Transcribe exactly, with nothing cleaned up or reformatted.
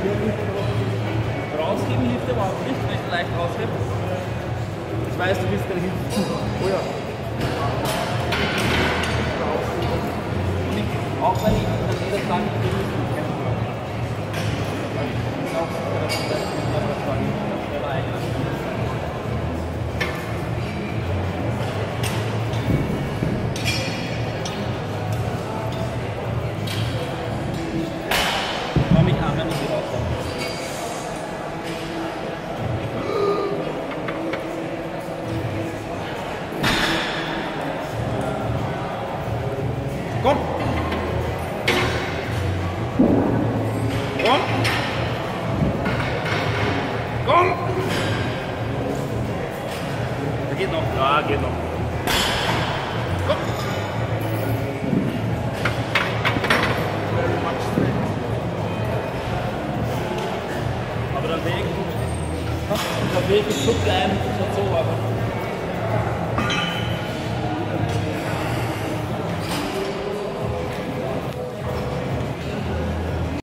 Rausheben hilft überhaupt nicht, wenn ich leicht raushebe. Ich weiß, du bist gerade hinten. Oh ja. Und ich, auch wenn ich an jeder Flanke bin, ist es kein Problem. Ich bin auch sicher, dass ich das mit der Flanke schneller einlassen kann. Komm ich an, wenn ich sie rauskomme. Komm! Komm! Komm! Da geht noch. Ja, geht noch. Komm! Aber der Weg, der Weg ist so klein, das hat so aber.